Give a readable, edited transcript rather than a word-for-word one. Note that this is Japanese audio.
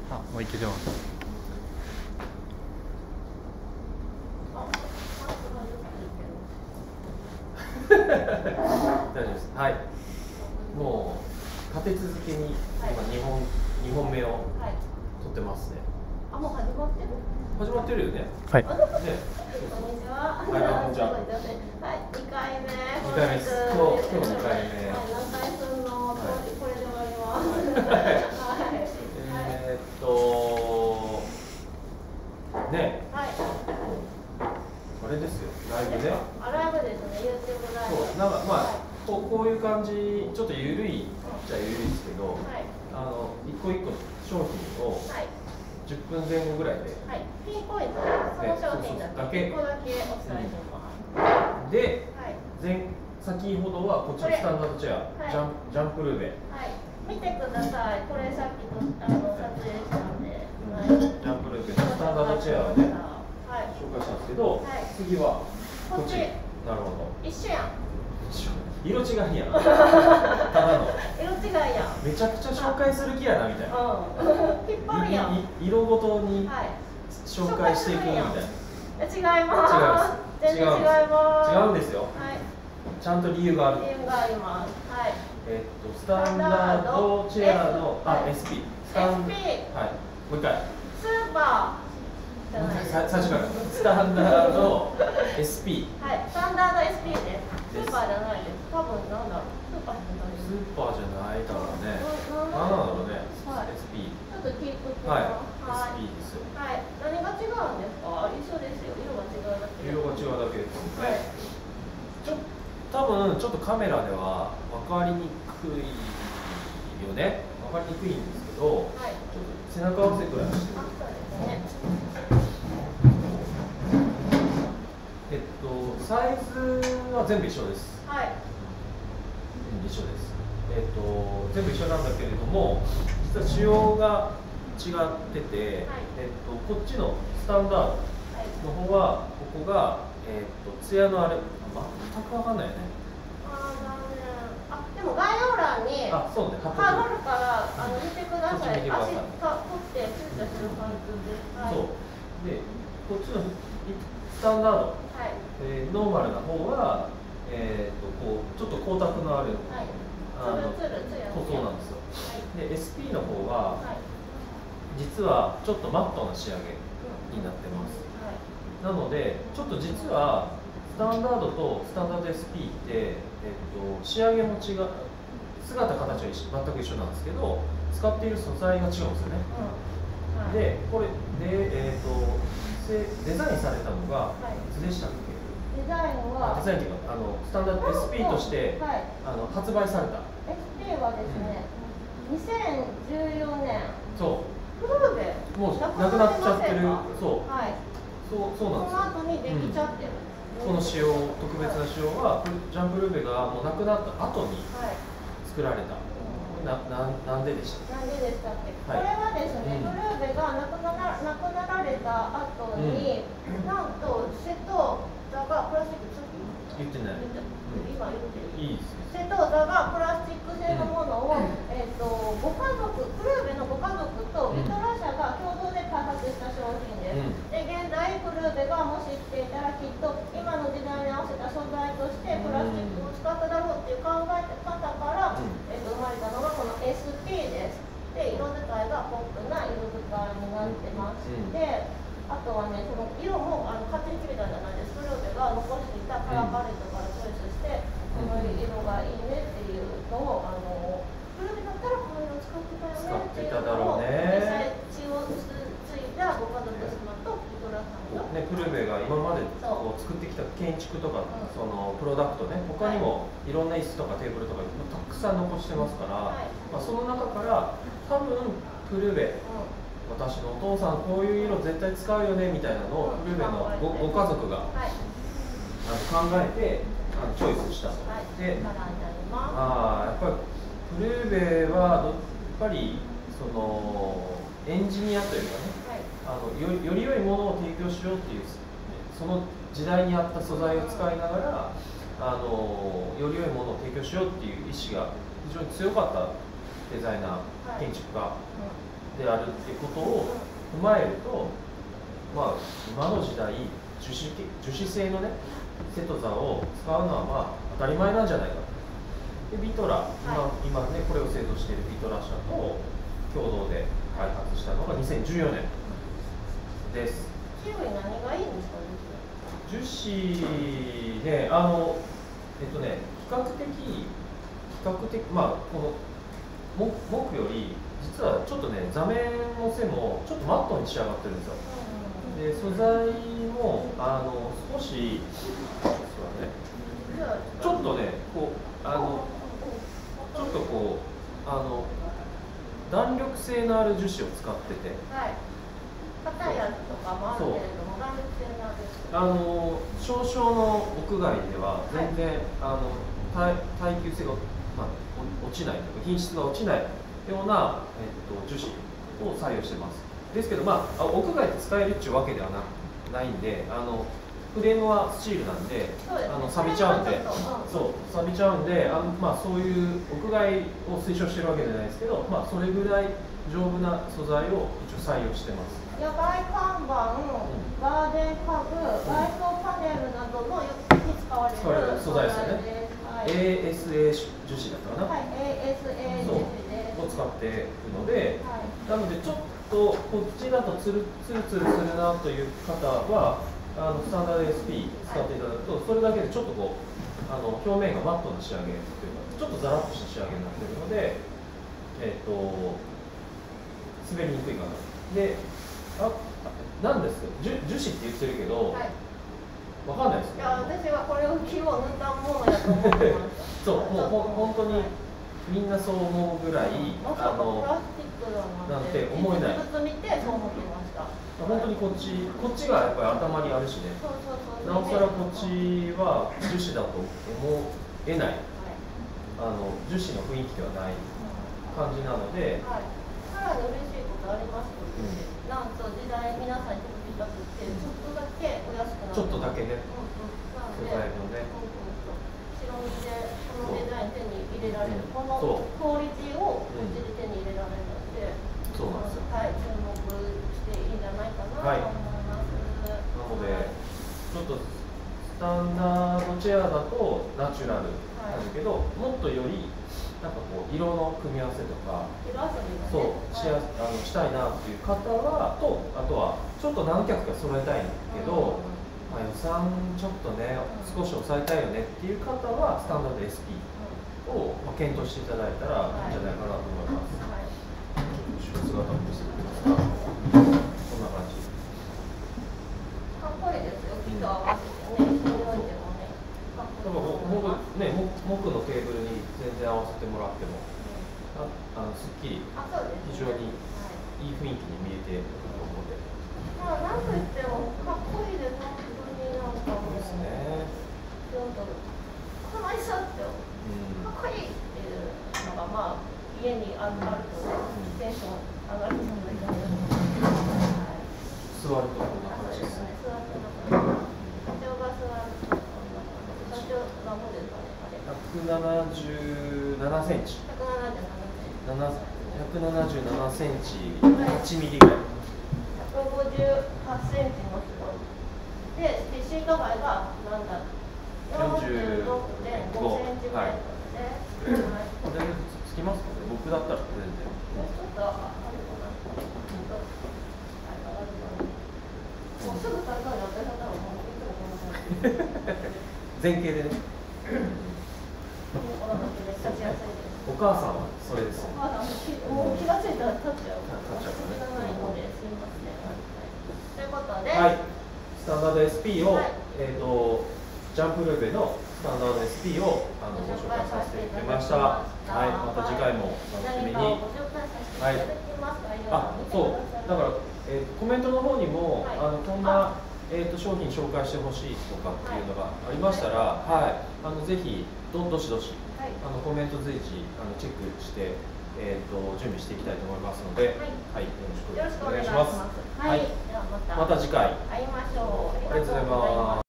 あ、もういけてます。大丈夫です。はい。もう立て続けに今2本目を撮ってますね。 あ、もう始まってる？ 始まってるよね。 はい。 こんにちは。 はい、こんにちは。 はい、2回目。 2回目です。今日2回目。 何回すんの？これで終わります。 ね。 はい。 あれですよ。ライブね。 ライブですね。YouTube ライブ。 そう、なんかまあこういう感じ、ちょっと緩いじゃ緩いですけど、一個一個商品を10分前後ぐらいで、 はい、ピンポイントその商品だけ1個だけお伝えします。 で、先ほどはこっちのスタンダードチェア、ジャンプルーベ。 はい、見てください。これさっき撮影したんで。 ジャンプルーベのスタンダードチェアをね、紹介したんですけど、次はこっち。なるほど。 一緒やん。 色違いやん。ただの。 色違いやん。 めちゃくちゃ紹介する気やなみたいな。 引っ張るやん。 色ごとに紹介していくみたいな。 違います。全然違います。 違うんですよ。ちゃんと理由がある。 理由があります。はい。 スタンダードチェアのSP。 SP。はい。 もう一回。 スーパー。 最初からスタンダード SP。 はい。スタンダード SP です。スーパーじゃないです。多分なんだろう。スーパーじゃないだろうね。なんだろうね。SP。 ちょっと聞いときます。 はい。 SP ですよ。 はい。何が違うんですか？一緒ですよ。色が違うだけ。 色が違うだけですね。多分ちょっとカメラでは分かりにくいよね。分かりにくいんですけど、ちょっと背中合わせくらいしてる。サイズは全部一緒です。 はい。 一緒です。全部一緒なんだけれども、実は仕様が違ってて、こっちのスタンダードの方はここがツヤのあれ全く分かんないよね。 でも概要欄にそうね、 貼るから見てください。足取って躊躇する感じで。 そうで、こっちのスタンダード、ノーマルな方はこうちょっと光沢のあるそうなんですよ。で SP の方は実はちょっとマットな仕上げになってます。なのでちょっと実はスタンダードとスタンダード SP って仕上げも違う、姿形は全く一緒なんですけど使っている素材が違うんですよね。でこれでデザインされたのがいつでしたっけ？ デザインはっていうかスタンダード SP として発売された。 SP はですね、2014年。 そう。 フルーベもうなくなっちゃってる。そう。 はい。 そうなんですよ。 その後にできちゃってる。 この仕様、特別な仕様はジャンプルーベがもうなくなった後に作られた。なんででした？ なんででしたっけ？これはですね、フルーベがなくなられた後に、なんと瀬戸座がプラスチック言ってない。 今言ってる。 いいですね。 瀬戸座がプラスチック製のものをご家族、フルーベのご家族とビトラ社が共同で開発した商品です。で現在フルーベがもし来ていたらきっと今の時代に合わせた素材としてプラスチックを使っただろうっていう考え方から生まれたのがこの SP です。で色使いがポップな色使いになってまして、あとはね、その色も勝手に決めたんじゃないです。フルーベが残していたカラーパレットからチョイスしてこの色がいいねっていうのをフルーベだったらこの色使ってたよねっていうのを実際血をついたご家族様とビトラさんがフルーベが今までこう作ってきた建築とかそのプロダクトね、他にもいろんな椅子とかテーブルとかたくさん残してますから、その中から多分フルーベ、私のお父さんこういう色絶対使うよねみたいなのをフルーベのご家族が考えてチョイスしたと。で、やっぱりフルーベはやっぱりそのエンジニアというかね、より良いものを提供しようっていうその時代に合った素材を使いながらより良いものを提供しようっていう意思が非常に強かったデザイナー、建築家であるっていうことを踏まえると、まあ今の時代樹脂製のねセトザを使うのはまあ当たり前なんじゃないかと。でビトラ、今ねこれを製造しているビトラ社と共同で開発したのが2014年です。 種類何がいいんですかね。 樹脂ね、比較的まあこの木より実はちょっとね座面の背もちょっとマットに仕上がってるんですよ。で素材も少しそうだね、ちょっとねこうちょっとこう弾力性のある樹脂を使ってて、 硬いやつとかもあるけれども弾力性のある少々の屋外では全然、耐久性が、落ちないというか品質が落ちないような、樹脂を採用してます。ですけど、屋外で使えるっていうわけではないんで、フレームはスチールなんで、錆びちゃうんで、錆びちゃうんで、そういう屋外を推奨してるわけじゃないですけど、それぐらい丈夫な素材を一応採用してます。 野外看板、ガーデン家具、街灯パネルなどのに使われる素材ですよね。ASA 樹脂だったかな。 ASA 樹脂を使っているので、なのでちょっとこっちだとツルツルするなという方はスタンダード SP 使っていただくと、それだけでちょっとこう表面がマットな仕上げというかちょっとザラッとした仕上げになっているので、滑りにくいかな。で、なんですか、樹脂って言ってるけど、わかんないですよ。 私はこれを木を塗ったものやと思ってました。 そう、もう本当にみんなそう思うぐらい、 プラスチックなんて思えない。 実物見てそう思ってました。 本当にこっちがやっぱり頭にあるしね。なおさらこっちは樹脂だと思えない、樹脂の雰囲気ではない感じなので。 さらに嬉しいことありますので、なんと時代皆さんに届きたくて、ちょっとだけお安くなる。 ちょっとだけね。素材のね。 白身でこのデザイン手に入れられる、このクオリティをうちで手に入れられるので、 そうなんですよ。 注目していいんじゃないかなと思います。 なのでちょっとスタンダードチェアだとナチュラルなんだけど、もっとよりなんかこう色の組み合わせとか、したいなっていう方はあとはちょっと何脚か揃えたいんだけど、予算ちょっとね少し抑えたいよねっていう方はスタンダード SP を検討していただいたらいいんじゃないかなと思います。ちょっと後ろ姿を見せてください。こんな感じ。 かっこいいですよ。木と合わせてね、一緒に置いてもね。 木のテーブルに全然合わせてもらっても、すっきり非常にいい雰囲気に見えていると思うので。 なんといってもかっこいいです。本当になんかもうですね。 ちょっとこの椅子ってかっこいいっていうのが家にあるとテンション上がるんじゃないかな。 座るとこんな感じですね。 座ってなんか社長が座ると社長がもですかね。 177センチ。177センチ、8ミリぐらい。 158センチの人で、シート外がなんだ、46.5センチぐらいですね。 これつきますかね。僕だったら全然。 ちょっとあるかな。もうすぐ買い替える私だったらもういつもこんな感じ。 前傾でね。お母さんはそれです。 お母さんもう気がついたら立っちゃう。立ちがないのですみません。ということで、 スタンダード SP をジャンプルーベのスタンダード SP をご紹介させていただきました。また次回も楽しみに。そうだからコメントの方にもこんな商品紹介してほしいとかっていうのがありましたら、ぜひどしどしコメント随時チェックして、準備していきたいと思いますので、よろしくお願いします。 はい、ではまた次回会いましょう。 ありがとうございます。